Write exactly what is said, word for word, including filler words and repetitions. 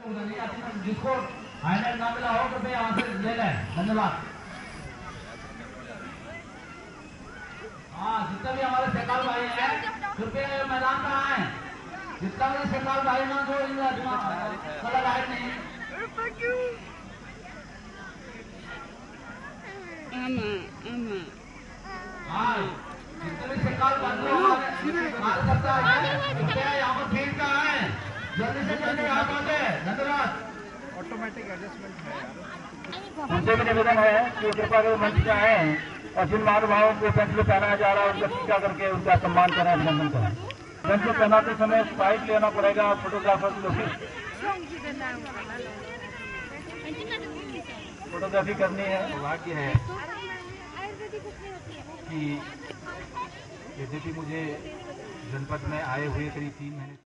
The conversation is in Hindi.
जिसको हाईलाइट ना मिला हो तो यहाँ से ले लें। धन्यवाद। हाँ, जितने भी हमारे सेकाल भाई हैं कृपया मैदान में आए। जितना भी सेकाल भाई ना जो कलर आए नहीं। हाँ, जितने भी सेकाल बंधु हमारे सकता है कृपया यहाँ पर फील्ड का आए। जल्दी से जल्दी यहाँ पहुँचे। धन्यवाद। ऑटोमेटिक एडजस्टमेंट है। उनसे भी निवेदन है कि कृपया कर मंच पे आए और जिन महानुभावों को पेंसिल पहनाया जा रहा है उनका टीका करके उनका सम्मान करें, अभिनंदन करें। पेंसिल पहनाते समय स्पाइक लेना पड़ेगा फोटोग्राफर को। फोटोग्राफी करनी है। भाग्य है कि यद्यपि मुझे जनपद में आए हुए करीब तीन महीने